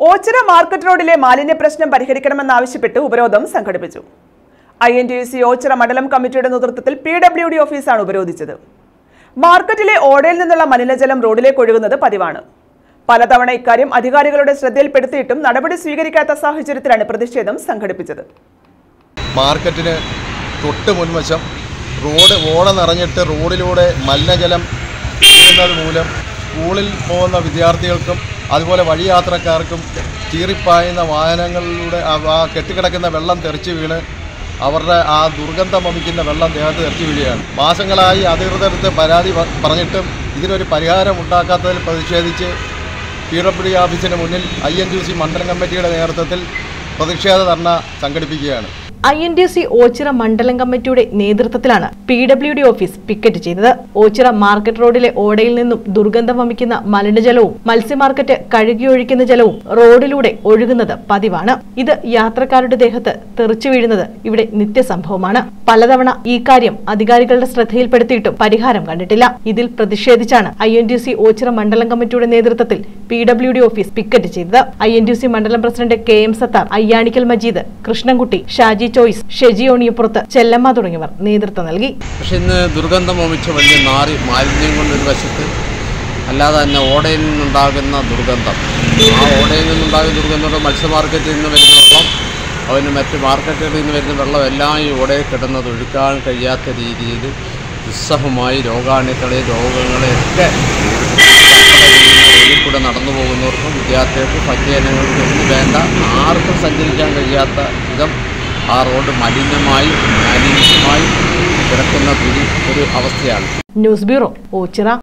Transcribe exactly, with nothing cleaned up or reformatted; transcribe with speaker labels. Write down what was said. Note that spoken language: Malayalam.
Speaker 1: ഓച്ചിറ മാർക്കറ്റ് റോഡിലെ മാലിന്യ പ്രശ്നം പരിഹരിക്കണമെന്നാവശ്യപ്പെട്ട് ഉപരോധം സംഘടിപ്പിച്ചു. I N T U C Oachira മണ്ഡലം കമ്മിറ്റിയുടെ നേതൃത്വത്തിൽ പി ഡബ്ല്യു ഡി ഓഫീസാണ് ഉപരോധിച്ചത്. മാർക്കറ്റിലെ ഓടയിൽ നിന്നുള്ള മലിനജലം റോഡിലേക്ക് ഒഴുകുന്നത് പതിവാണ്. പലതവണ ഇക്കാര്യം അധികാരികളുടെ ശ്രദ്ധയിൽപ്പെടുത്തിയിട്ടും നടപടി സ്വീകരിക്കാത്ത സാഹചര്യത്തിലാണ് പ്രതിഷേധം സംഘടിപ്പിച്ചത്.
Speaker 2: മാർക്കറ്റിന് തൊട്ട് മുൻവശം റോഡ് ഓട നിറഞ്ഞിട്ട് റോഡിലൂടെ മലിനജലം വീഴുന്നത് മൂലം സ്കൂളിൽ പോകുന്ന വിദ്യാർത്ഥികൾക്കും അതുപോലെ വഴിയാത്രക്കാർക്കും ചീറിപ്പായുന്ന വാഹനങ്ങളിലൂടെ ആ കെട്ടിക്കിടക്കുന്ന വെള്ളം തെറിച്ച് വീണ് അവരുടെ ആ ദുർഗന്ധം വമിക്കുന്ന വെള്ളം ദേഹത്ത് തെറിച്ച് വീഴുകയാണ്. മാസങ്ങളായി അധികൃതർക്ക് പരാതി പറഞ്ഞിട്ടും ഇതിനൊരു പരിഹാരം ഉണ്ടാക്കാത്തതിൽ പ്രതിഷേധിച്ച് പി ഡബ്ല്യു ഡി ഓഫീസിന് മുന്നിൽ I N T U C മണ്ഡലം കമ്മിറ്റിയുടെ നേതൃത്വത്തിൽ പ്രതിഷേധ ധർണ സംഘടിപ്പിക്കുകയാണ്.
Speaker 3: ഐ N T U C Oachira മണ്ഡലം കമ്മിറ്റിയുടെ നേതൃത്വത്തിലാണ് P W D office picket ചെയ്തത്. ഓച്ചിറ മാർക്കറ്റ് റോഡിലെ ഓടയിൽ നിന്നും ദുർഗന്ധം വമിക്കുന്ന മലിനജലവും മത്സ്യമാർക്കറ്റ് കഴുകിയൊഴിക്കുന്ന ജലവും റോഡിലൂടെ ഒഴുകുന്നത് പതിവാണ്. ഇത് യാത്രക്കാരുടെ ദേഹത്ത് തെറിച്ചു വീഴുന്നത് ഇവിടെ നിത്യസംഭവമാണ്. പലതവണ ഈ കാര്യം അധികാരികളുടെ ശ്രദ്ധയിൽപ്പെടുത്തിയിട്ടും പരിഹാരം കണ്ടിട്ടില്ല. ഇതിൽ പ്രതിഷേധിച്ചാണ് I N T U C Oachira മണ്ഡലം കമ്മിറ്റിയുടെ നേതൃത്വത്തിൽ P W D office picket ചെയ്തത്. I N T U C മണ്ഡലം president K M Sathar, Ayyanikkal Majeed, Krishnankutty, Shaji Choice, Sheji Oniyappurath, Chellamma തുടങ്ങിയവർ നേതൃത്വം നൽകി.
Speaker 4: പക്ഷെ ഇന്ന് ദുർഗന്ധം വമിച്ച വലിയ നാറി മാലിന്യം കൊണ്ടൊരു വശത്ത്, അല്ലാതെ തന്നെ ഓടയിൽ നിന്നുണ്ടാകുന്ന ദുർഗന്ധം, ആ ഓടയിൽ നിന്നുണ്ടാകുന്ന ദുർഗന്ധം മത്സ്യ മാർക്കറ്റിൽ നിന്ന് വരുന്ന വെള്ളം, അതിന് മറ്റ് മാർക്കറ്റുകളിൽ നിന്ന് വരുന്ന വെള്ളം എല്ലാം ഈ ഓടയിൽ കിടന്നത് ഒഴുക്കാൻ കഴിയാത്ത രീതിയിൽ ദുസ്സഹമായി രോഗാണുക്കളെ രോഗങ്ങളെയൊക്കെ റോഡിൽ കൂടെ നടന്നു പോകുന്നവർക്കും വിദ്യാർത്ഥികൾക്കും ഭക്ഷ്യജനങ്ങൾക്കും എന്ന് വേണ്ട ആർക്കും സഞ്ചരിക്കാൻ കഴിയാത്ത വിധം ആ റോഡ് മലിനമായി മാലിന്യമായി കിടക്കുന്ന ഒരു അവസ്ഥയാണ്.
Speaker 3: News bureau, Ochira.